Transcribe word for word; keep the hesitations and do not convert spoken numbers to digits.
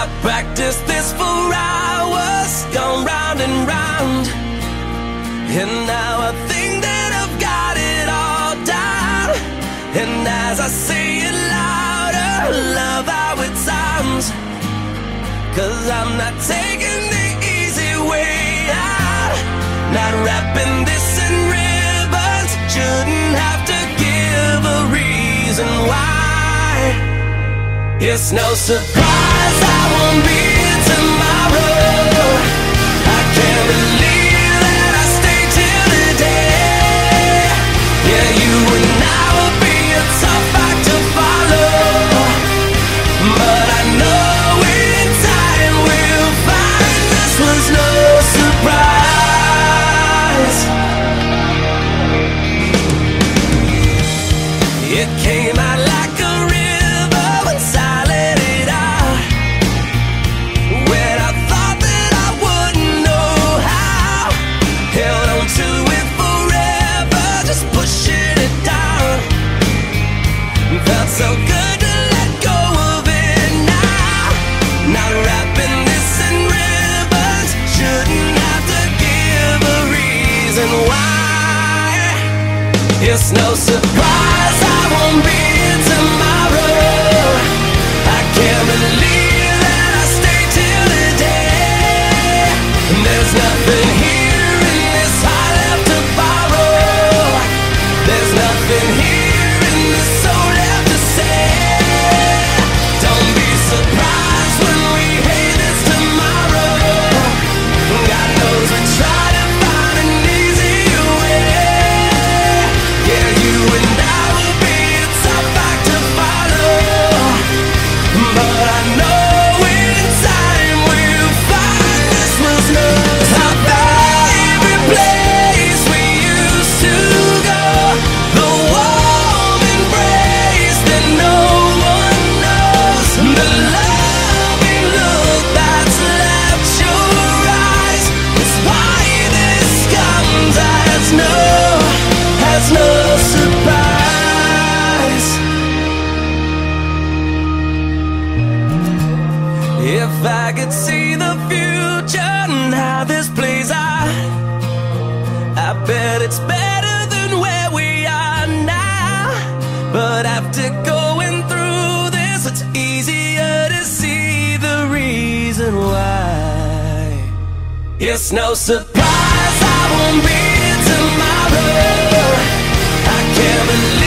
I practiced this for hours, gone round and round, and now I think that I've got it all down. And as I say it louder, love how it sounds, 'cause I'm not taking the easy way out. Not wrapping this in ribbons, shouldn't have to give a reason why. It's no surprise I won't be here tomorrow. I can't believe that I stayed till today. Yeah, you and I will be a tough act to follow, but I know in time we'll find this was no surprise. It came out like a river once I let it out, when I thought that I wouldn't know how. Held on to it forever, just pushing it down. Felt so good to let go of it now. Not wrapping this in ribbons, shouldn't have to give a reason why. It's no surprise I won't be here tomorrow. I can't believe that I stayed till today. There's nothing here in this heart left to borrow. There's nothing here in this soul left to say. Don't be surprised when we hate this tomorrow. God knows we try to find an easier way. Yeah, you and I will be a tough act to follow, but I know in time we'll find this was no surprise. Every place we used to go, the warm embrace that no one knows, the loving look that's left your eyes. It's why this comes as no, as no surprise. If I could see the future and how this plays out, I bet it's better than where we are now. But after going through this, it's easier to see the reason why. It's no surprise I won't be here tomorrow. I can't believe